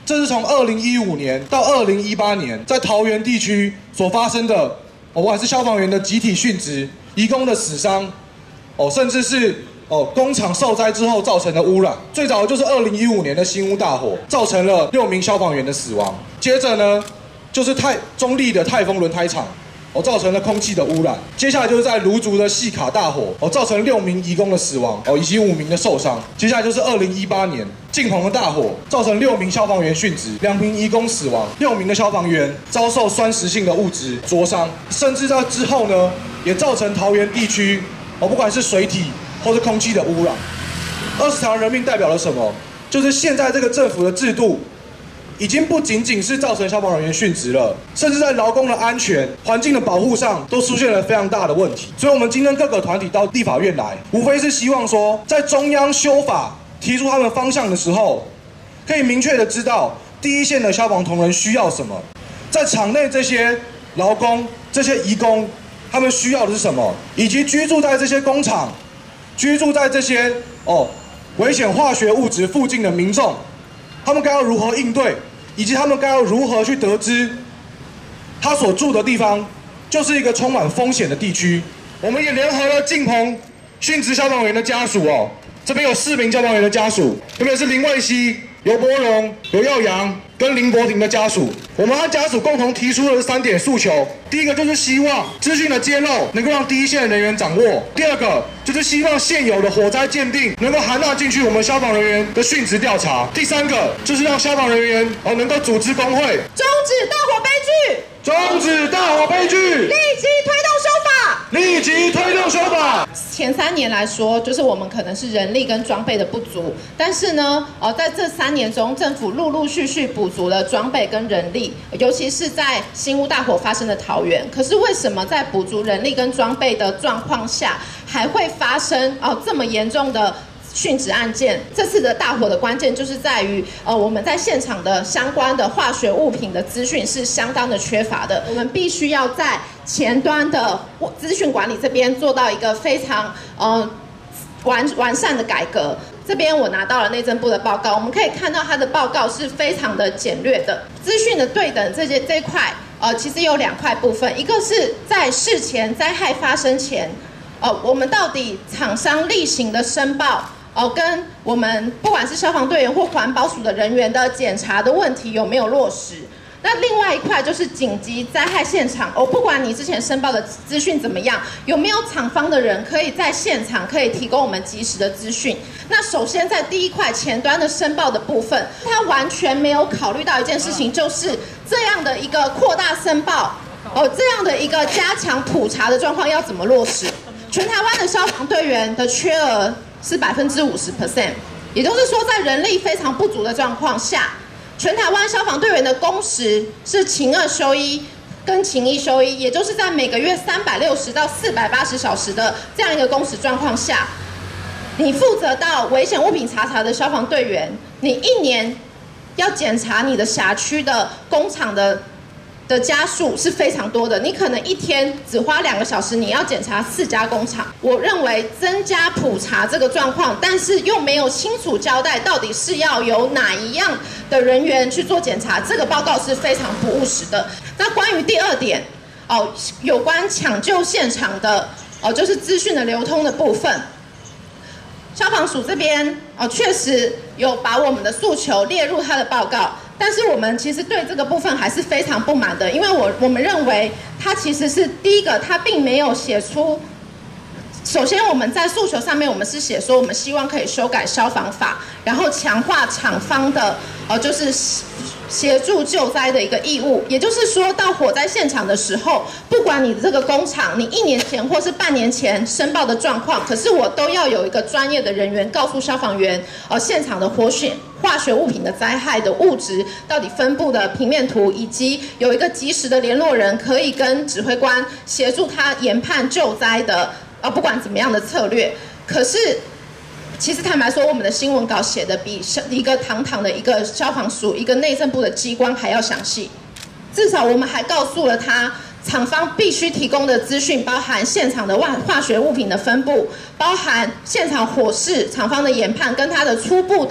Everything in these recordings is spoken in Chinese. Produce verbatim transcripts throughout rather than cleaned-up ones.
这是从二零一五年到二零一八年在桃园地区所发生的，哦，不管是消防员的集体殉职、移工的死伤，哦，甚至是哦工厂受灾之后造成的污染。最早就是二零一五年的新屋大火，造成了六名消防员的死亡。接着呢，就是泰中立的泰丰轮胎厂。哦，造成了空气的污染。接下来就是在芦竹的细卡大火，哦，造成六名移工的死亡，哦，以及五名的受伤。接下来就是二零一八年晋鹏的大火，造成六名消防员殉职，两名移工死亡，六名的消防员遭受酸蚀性的物质灼伤，甚至在之后呢，也造成桃园地区，哦，不管是水体或是空气的污染。二十条人命代表了什么？就是现在这个政府的制度。已经不仅仅是造成消防人员殉职了，甚至在劳工的安全、环境的保护上都出现了非常大的问题。所以，我们今天各个团体到立法院来，无非是希望说，在中央修法提出他们方向的时候，可以明确的知道第一线的消防同仁需要什么，在场内这些劳工、这些移工，他们需要的是什么，以及居住在这些工厂、居住在这些哦危险化学物质附近的民众，他们该要如何应对。以及他们该要如何去得知，他所住的地方就是一个充满风险的地区。我们也联合了晋鹏殉职消防员的家属哦，这边有四名消防员的家属，分别是林卫熙、尤伯荣、尤耀阳跟林国廷的家属。我们和家属共同提出了三点诉求：第一个就是希望资讯的揭露能够让第一线的人员掌握；第二个就是希望现有的火灾鉴定能够含纳进去我们消防人员的殉职调查；第三个就是让消防人员哦能够组织工会， 终止大火悲剧， 终止大火悲剧， 立即推动修法， 立即推动修法。 前三年来说，就是我们可能是人力跟装备的不足，但是呢，呃，在这三年中，政府陆陆续续补足了装备跟人力，尤其是在新屋大火发生的桃园。可是为什么在补足人力跟装备的状况下，还会发生哦、呃、这么严重的殉职案件？这次的大火的关键就是在于，呃，我们在现场的相关的化学物品的资讯是相当的缺乏的。我们必须要在前端的资讯管理这边做到一个非常呃完完善的改革。这边我拿到了内政部的报告，我们可以看到它的报告是非常的简略的。资讯的对等这些这一块，呃，其实有两块部分，一个是在事前灾害发生前，呃，我们到底厂商例行的申报。哦，跟我们不管是消防队员或环保署的人员的检查的问题有没有落实？那另外一块就是紧急灾害现场哦，不管你之前申报的资讯怎么样，有没有厂方的人可以在现场可以提供我们及时的资讯？那首先在第一块前端的申报的部分，它完全没有考虑到一件事情，就是这样的一个扩大申报哦，这样的一个加强普查的状况要怎么落实？全台湾的消防队员的缺额是百分之五十 percent， 也就是说，在人力非常不足的状况下，全台湾消防队员的工时是勤二休一跟勤一休一，也就是在每个月三百六十到四百八十小时的这样一个工时状况下，你负责到危险物品查查的消防队员，你一年要检查你的辖区的工厂的。的家数是非常多的，你可能一天只花两个小时，你要检查四家工厂。我认为增加普查这个状况，但是又没有清楚交代到底是要由哪一样的人员去做检查，这个报告是非常不务实的。那关于第二点，哦，有关抢救现场的，哦，就是资讯的流通的部分。消防署这边哦，确实有把我们的诉求列入他的报告，但是我们其实对这个部分还是非常不满的，因为我我们认为他其实是第一个，他并没有写出。首先，我们在诉求上面，我们是写说，我们希望可以修改消防法，然后强化厂方的呃，就是协助救灾的一个义务。也就是说，到火灾现场的时候，不管你这个工厂，你一年前或是半年前申报的状况，可是我都要有一个专业的人员告诉消防员，呃，现场的火险化学物品的灾害的物质到底分布的平面图，以及有一个及时的联络人，可以跟指挥官协助他研判救灾的。呃，不管怎么样的策略，可是其实坦白说，我们的新闻稿写的比一个堂堂的一个消防署、一个内政部的机关还要详细。至少我们还告诉了他，厂方必须提供的资讯包含现场的化化学物品的分布，包含现场火势、厂方的研判跟它的初步的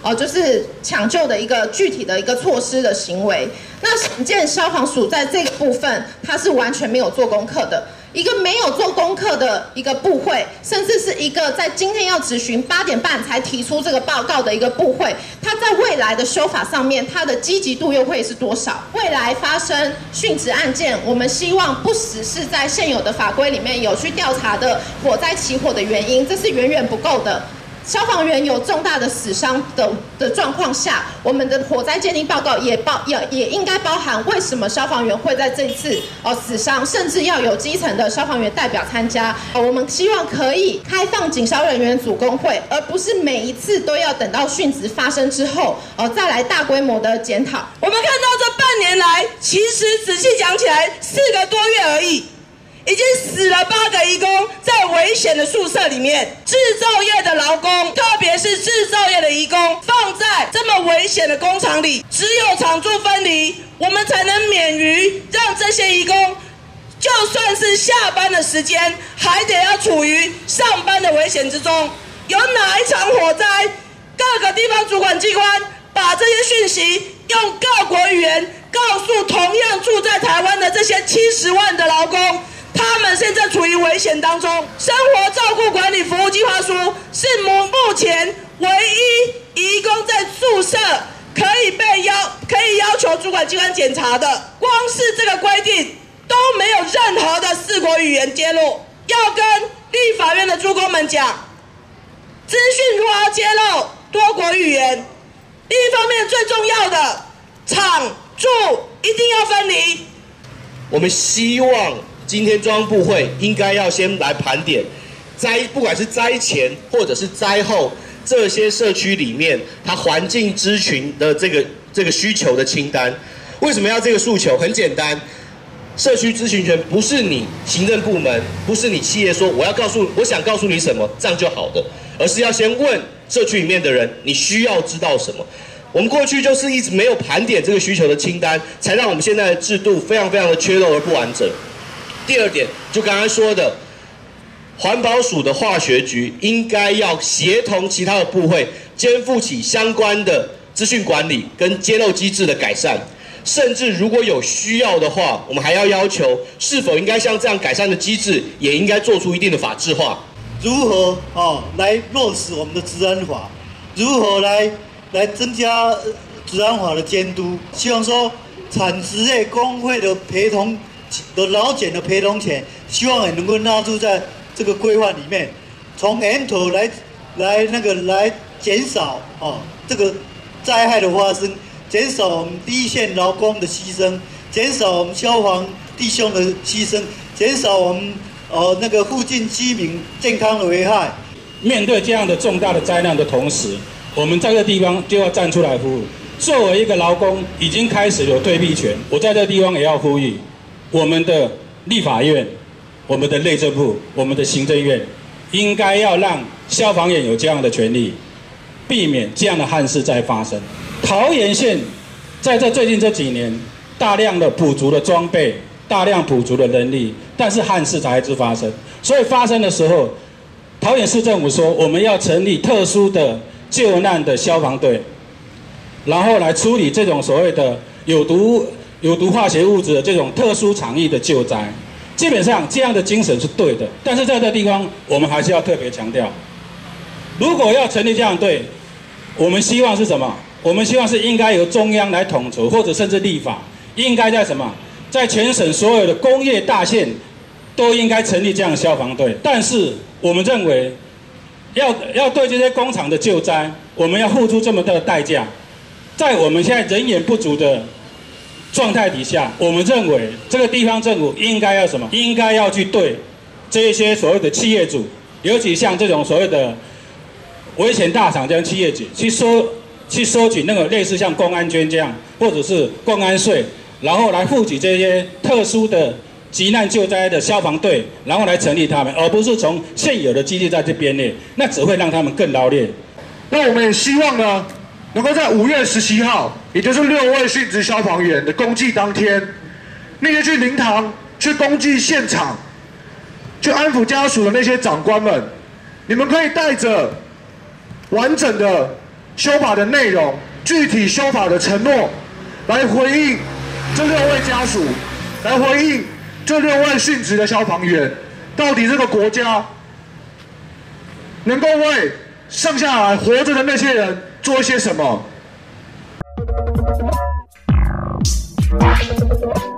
哦，就是抢救的一个具体的一个措施的行为。那显见消防署在这个部分，它是完全没有做功课的。一个没有做功课的一个部会，甚至是一个在今天要质询八点半才提出这个报告的一个部会，它在未来的修法上面，它的积极度又会是多少？未来发生殉职案件，我们希望不只是在现有的法规里面有去调查的火灾起火的原因，这是远远不够的。消防员有重大的死伤的的状况下，我们的火灾鉴定报告也包也也应该包含为什么消防员会在这一次哦死伤，甚至要有基层的消防员代表参加。哦，我们希望可以开放警消人员组工会，而不是每一次都要等到殉职发生之后哦再来大规模的检讨。 我们看到这半年来，其实仔细讲起来，四个多月而已。已经死了八个移工，在危险的宿舍里面，制造业的劳工，特别是制造业的移工，放在这么危险的工厂里，只有厂住分离，我们才能免于让这些移工，就算是下班的时间，还得要处于上班的危险之中。有哪一场火灾，各个地方主管机关把这些讯息用各国语言告诉同样住在台湾的这些七十万的劳工？他们现在处于危险当中。生活照顾管理服务计划书是目目前唯一移工在宿舍可以被要可以要求主管机关检查的。光是这个规定都没有任何的四国语言揭露。要跟立法院的诸公们讲，资讯如何揭露多国语言？另一方面，最重要的，厂住一定要分离。 我们希望今天中央部会应该要先来盘点灾，不管是灾前或者是灾后，这些社区里面它环境咨询的这个这个需求的清单。为什么要这个诉求？很简单，社区咨询权不是你行政部门，不是你企业说我要告诉我想告诉你什么，这样就好的，而是要先问社区里面的人，你需要知道什么。我们过去就是一直没有盘点这个需求的清单，才让我们现在的制度非常非常的缺漏而不完整。第二点，就刚才说的，环保署的化学局应该要协同其他的部会，肩负起相关的资讯管理跟揭露机制的改善，甚至如果有需要的话，我们还要要求是否应该像这样改善的机制，也应该做出一定的法制化。 如何哦来落实我们的治安法？如何来来增加治安法的监督？希望说产职业工会的陪同。的劳检的陪同权，希望也能够纳入在这个规范里面，从源头来来那个来减少哦这个灾害的发生，减少我们第一线劳工的牺牲，减少我们消防弟兄的牺牲，减少我们呃那个附近居民健康的危害。 面对这样的重大的灾难的同时，我们在这个地方就要站出来呼吁。作为一个劳工，已经开始有对立权，我在这个地方也要呼吁。我们的立法院、我们的内政部、我们的行政院，应该要让消防员有这样的权利，避免这样的憾事再发生。桃园县在这最近这几年，大量的补足了装备，大量补足了人力，但是憾事还是发生。所以发生的时候，桃园市政府说我们要成立特殊的救难的消防队，然后来处理这种所谓的有毒。有毒化学物质的这种特殊场域的救灾，基本上这样的精神是对的，但是在这个地方我们还是要特别强调，如果要成立这样的队，我们希望是什么？我们希望是应该由中央来统筹，或者甚至立法，应该在什么？在全省所有的工业大县都应该成立这样的消防队。但是我们认为，要要对这些工厂的救灾，我们要付出这么大的代价，在我们现在人员不足的状态底下，我们认为这个地方政府应该要什么？应该要去对这一些所谓的企业主，尤其像这种所谓的危险大厂这样企业主，去收去收取那个类似像公安捐这样，或者是公安税，然后来负起这些特殊的急难救灾的消防队，然后来成立他们，而不是从现有的基地在这编列，那只会让他们更劳累。 那我们也希望呢，能够在五月十七号，也就是六位殉职消防员的公祭当天，那些去灵堂、去公祭现场、去安抚家属的那些长官们，你们可以带着完整的修法的内容、具体修法的承诺，来回应这六位家属，来回应这六位殉职的消防员，到底这个国家能够为剩下来活着的那些人做一些什么？